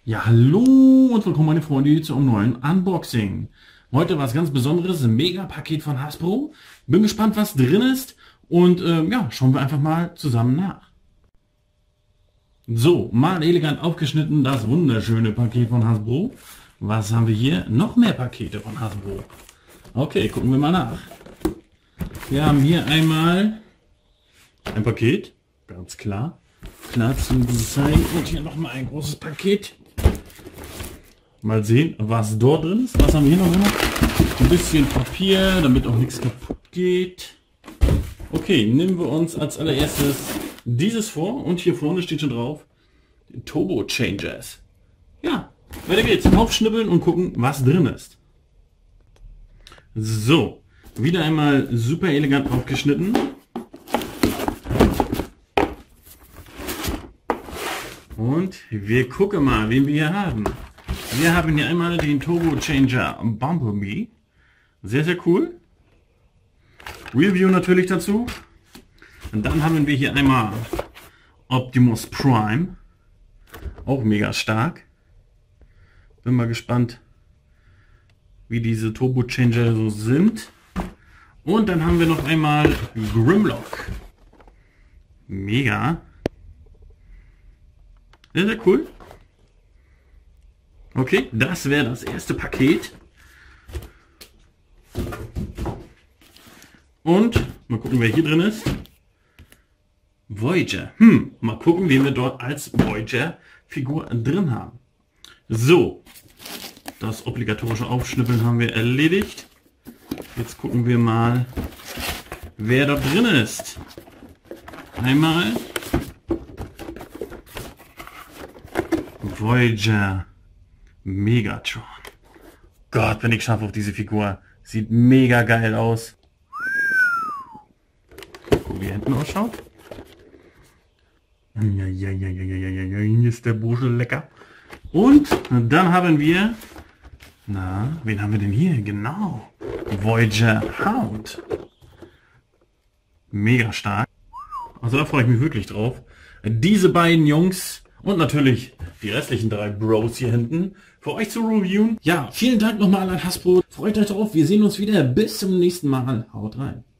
Ja, hallo und willkommen meine Freunde zu einem neuen Unboxing. Heute was ganz Besonderes, ein Mega-Paket von Hasbro. Bin gespannt, was drin ist und ja, schauen wir einfach mal zusammen nach. So, mal elegant aufgeschnitten, das wunderschöne Paket von Hasbro. Was haben wir hier? Noch mehr Pakete von Hasbro. Okay, gucken wir mal nach. Wir haben hier einmal ein Paket, ganz klar. Klar zum Design und hier nochmal ein großes Paket. Mal sehen, was dort drin ist. Was haben wir hier noch immer? Ein bisschen Papier, damit auch nichts kaputt geht. Okay, nehmen wir uns als allererstes dieses vor und hier vorne steht schon drauf Turbo Changers. Ja, weiter geht's. Aufschnippeln und gucken, was drin ist. So, wieder einmal super elegant aufgeschnitten. Und wir gucken mal, wen wir hier haben. Wir haben hier einmal den Turbo Changer Bumblebee. Sehr, sehr cool. Review natürlich dazu. Und dann haben wir hier einmal Optimus Prime. Auch mega stark. Bin mal gespannt, wie diese Turbo Changer so sind. Und dann haben wir noch einmal Grimlock. Mega. Sehr, sehr cool. Okay, das wäre das erste Paket. Und mal gucken, wer hier drin ist. Voyager. Mal gucken, wen wir dort als Voyager-Figur drin haben. So, das obligatorische Aufschnippeln haben wir erledigt. Jetzt gucken wir mal, wer da drin ist. Einmal Voyager Megatron. Gott, bin ich scharf auf diese Figur. Sieht mega geil aus. Gucken, wie er hinten ausschaut. Ja, ist der Bursche lecker. Und dann haben wir, na, wen haben wir denn hier? Genau, Voyager Hound. Mega stark. Also da freue ich mich wirklich drauf. Diese beiden Jungs und natürlich die restlichen drei Bros hier hinten für euch zu reviewen. Ja, vielen Dank nochmal an Hasbro. Freut euch drauf. Wir sehen uns wieder. Bis zum nächsten Mal. Haut rein.